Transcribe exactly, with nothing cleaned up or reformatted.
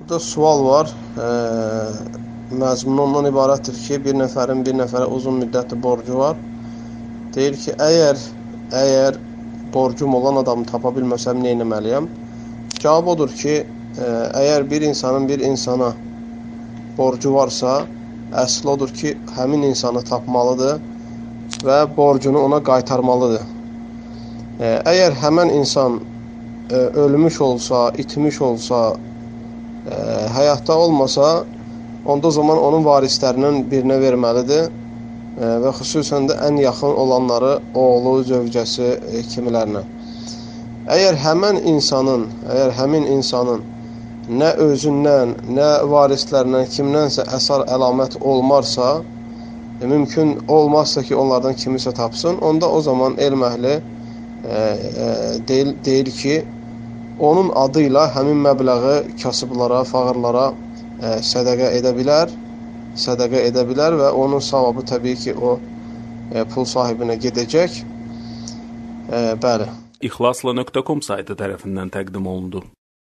Burada sual var. E, məzmunu ondan ibarətdir ki, bir nəfərin bir nəfərə uzun müddətli borcu var. Deyir ki, əgər əgər borcum olan adamı tapa bilməsəm nə etməliyəm? Cavab odur ki, e, əgər bir insanın bir insana borcu varsa, əsl odur ki, həmin insanı tapmalıdır və borcunu ona qaytarmalıdır. E, əgər həmən insan e, ölmüş olsa, itmiş olsa, e, həyatda olmasa, onda o zaman onun varislərinin birinə verməlidir e, və xüsusən də ən yaxın olanları, oğlu, zövcəsi e, kimilərinə. Əgər həmən insanın, əgər həmin insanın nə özündən, nə varislərindən, kimdənsə əsar əlamət olmarsa, e, mümkün olmazsa ki, onlardan kimisə tapsın, onda o zaman elm əhli e, e, deyil, deyil ki, onun adıyla həmin məbləği kasıblara, fağırlara e, sədəqə edə bilər, sədəqə edə bilər və onun savabı təbii ki, o e, pul sahibinə gedəcək. E, bəli. İxlasla nöqtə com saytı tərəfindən təqdim olundu.